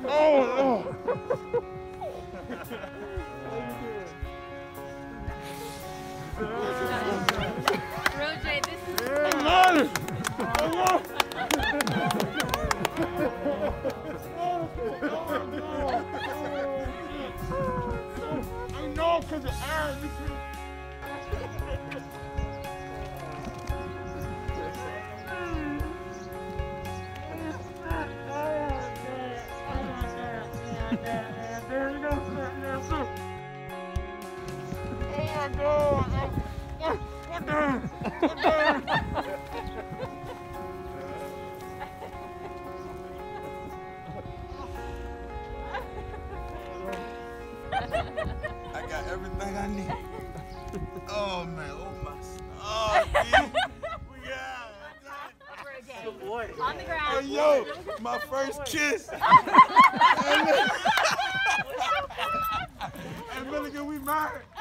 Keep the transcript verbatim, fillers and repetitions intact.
Oh, Rojai, this is... I'm on it. I'm on it. I know because of Aaron. There you go. Oh my God. What the? What the? I got everything I need. Oh man, oh my, oh dude. We got it. Good boy. On the ground. Oh yo, my first kiss. And Milligan, we married.